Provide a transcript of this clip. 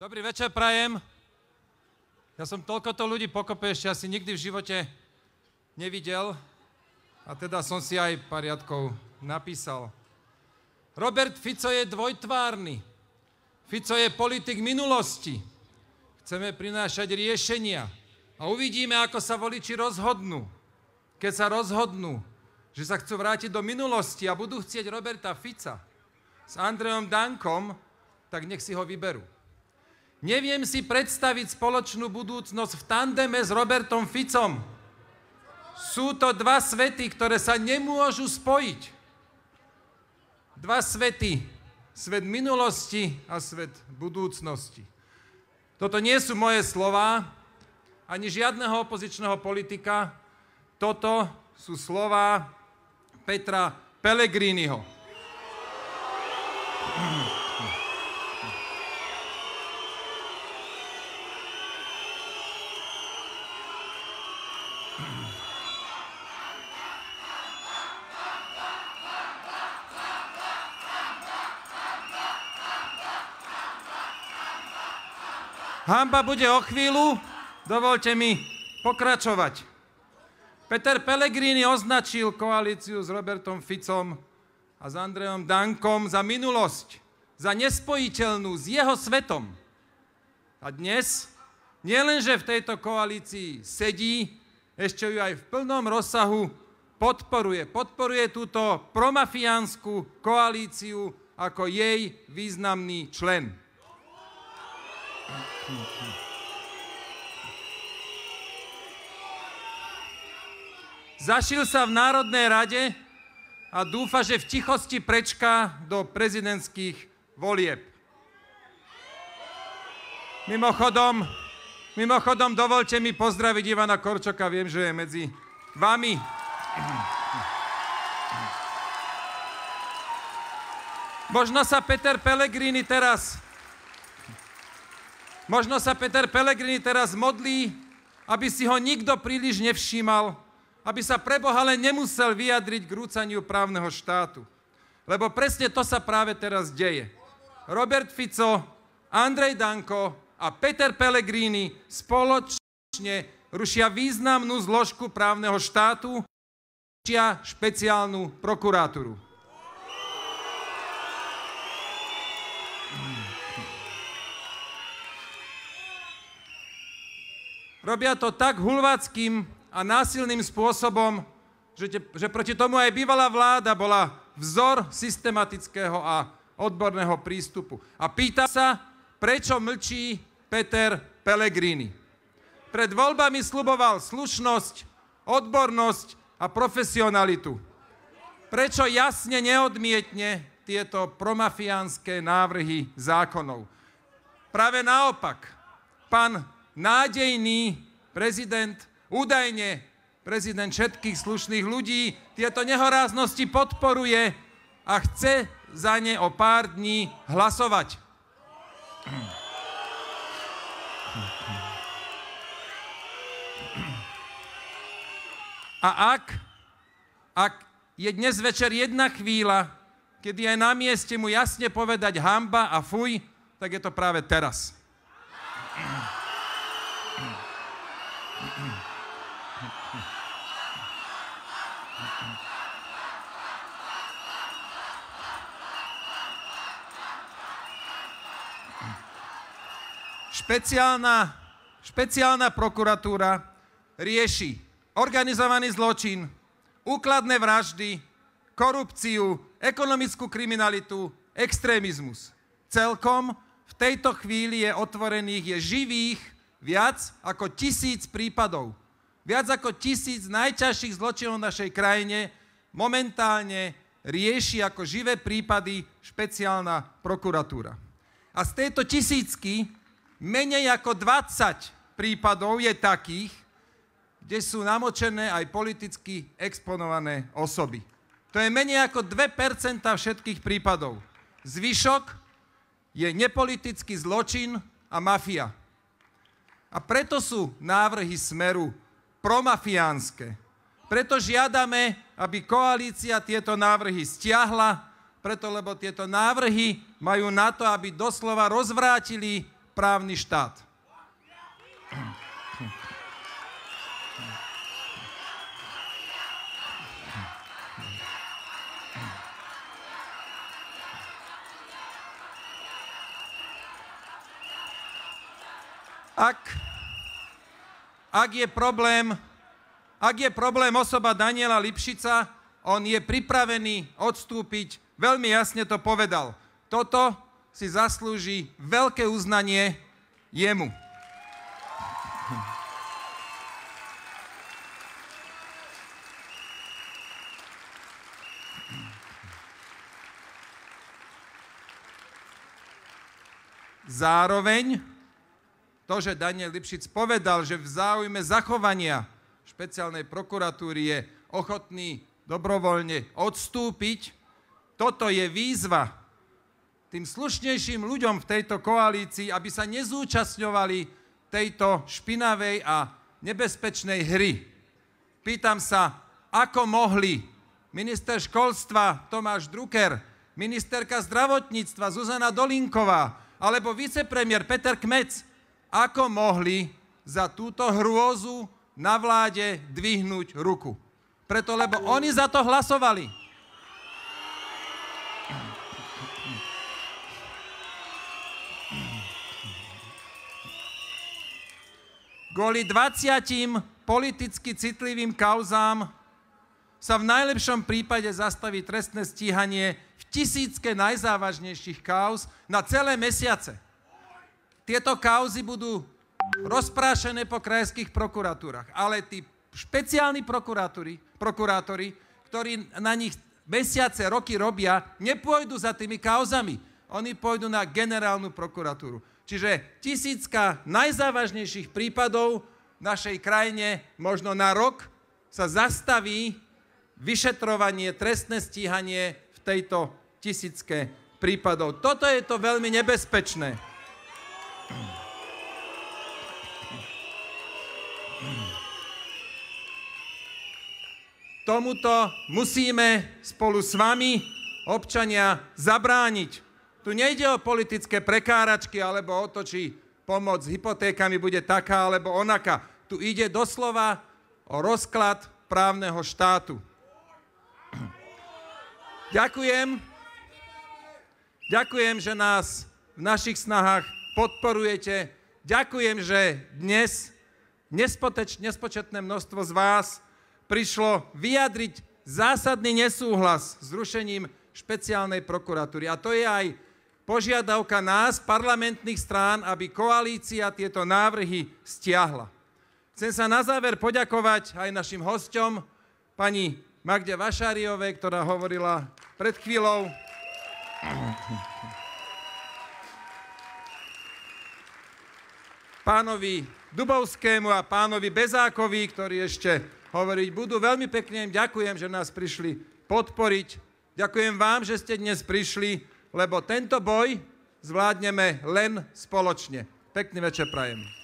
Dobrý večer prajem. Ja som toľkoto ľudí pokope ešte asi nikdy v živote nevidel. A teda som si aj pár riadkov napísal. Robert Fico je dvojtvárny. Fico je politik minulosti. Chceme prinášať riešenia. A uvidíme, ako sa voliči rozhodnú. Keď sa rozhodnú, že sa chcú vrátiť do minulosti a budú chcieť Roberta Fica s Andrejom Dankom, tak nech si ho vyberú. Neviem si predstaviť spoločnú budúcnosť v tandeme s Robertom Ficom. Sú to dva svety, ktoré sa nemôžu spojiť. Dva svety. Svet minulosti a svet budúcnosti. Toto nie sú moje slová, ani žiadneho opozičného politika. Toto sú slová Petra Pellegriniho. Hanba bude o chvíľu, dovolte mi pokračovať. Peter Pellegrini označil koalíciu s Robertom Ficom a s Andrejom Dankom za minulosť, za nespojiteľnú s jeho svetom. A dnes nielenže v tejto koalícii sedí, ešte ju aj v plnom rozsahu podporuje túto promafiánsku koalíciu ako jej významný člen. Zašil sa v Národnej rade a dúfa, že v tichosti prečká do prezidentských volieb. Mimochodom, dovolte mi pozdraviť Ivana Korčoka, viem, že je medzi vami. Možno sa Peter Pellegrini teraz modlí, aby si ho nikto príliš nevšímal, aby sa preboha len nemusel vyjadriť k rúcaniu právneho štátu. Lebo presne to sa práve teraz deje. Robert Fico, Andrej Danko a Peter Pellegrini spoločne rušia významnú zložku právneho štátu, rušia špeciálnu prokuratúru. Robia to tak hulváckým a násilným spôsobom, že proti tomu aj bývalá vláda bola vzor systematického a odborného prístupu. A pýta sa, prečo mlčí Peter Pellegrini. Pred voľbami sľuboval slušnosť, odbornosť a profesionalitu. Prečo jasne neodmietne tieto promafiánske návrhy zákonov? Práve naopak, pán nádejný prezident, údajne prezident všetkých slušných ľudí, tieto nehoráznosti podporuje a chce za ne o pár dní hlasovať. A ak je dnes večer jedna chvíľa, kedy je na mieste mu jasne povedať hanba a fuj, tak je to práve teraz. Špeciálna prokuratúra rieši organizovaný zločin, úkladné vraždy, korupciu, ekonomickú kriminalitu, extrémizmus. Celkom v tejto chvíli je otvorených, živých viac ako 1000 prípadov. Viac ako 1000 najťažších zločinov v našej krajine momentálne rieši ako živé prípady špeciálna prokuratúra. A z tejto 1000 menej ako 20 prípadov je takých, kde sú namočené aj politicky exponované osoby. To je menej ako 2% všetkých prípadov. Zvyšok je nepolitický zločin a mafia. A preto sú návrhy Smeru promafiánske. Preto žiadame, aby koalícia tieto návrhy stiahla, lebo tieto návrhy majú na to, aby doslova rozvrátili právny štát. Ak je problém osoba Daniela Lipšica, on je pripravený odstúpiť, veľmi jasne to povedal. Toto si zaslúži veľké uznanie jemu. Zároveň to, že Daniel Lipšic povedal, že v záujme zachovania špeciálnej prokuratúry je ochotný dobrovoľne odstúpiť, toto je výzva tým slušnejším ľuďom v tejto koalícii, aby sa nezúčastňovali tejto špinavej a nebezpečnej hry. Pýtam sa, ako mohli minister školstva Tomáš Drucker, ministerka zdravotníctva Zuzana Dolinková alebo vicepremiér Peter Kmec, ako mohli za túto hrôzu na vláde dvihnúť ruku. Preto, lebo oni za to hlasovali. Kvôli 20 politicky citlivým kauzám sa v najlepšom prípade zastaví trestné stíhanie v tisícke najzávažnejších kauz na celé mesiace. Tieto kauzy budú rozprášené po krajských prokuratúrach, ale tí špeciálni prokurátori, ktorí na nich mesiace, roky robia, nepôjdu za tými kauzami. Oni pôjdu na generálnu prokuratúru. Čiže tisícka najzávažnejších prípadov v našej krajine možno na rok sa zastaví vyšetrovanie, trestné stíhanie v tejto tisícke prípadov. Toto je to veľmi nebezpečné. Tomuto musíme spolu s vami, občania, zabrániť. Tu nejde o politické prekáračky alebo o to, či pomoc s hypotékami bude taká alebo onaká. Tu ide doslova o rozklad právneho štátu. Ďakujem, že nás v našich snahách podporujete. Ďakujem, že dnes nespočetné množstvo z vás prišlo vyjadriť zásadný nesúhlas s zrušením špeciálnej prokuratúry. A to je aj požiadavka nás, parlamentných strán, aby koalícia tieto návrhy stiahla. Chcem sa na záver poďakovať aj našim hosťom, pani Magde Vašáriovej, ktorá hovorila pred chvíľou. Pánovi Dubovskému a pánovi Bezákovi, ktorí ešte hovoriť budú. Veľmi pekne im ďakujem, že nás prišli podporiť. Ďakujem vám, že ste dnes prišli, lebo tento boj zvládneme len spoločne. Pekný večer prajem.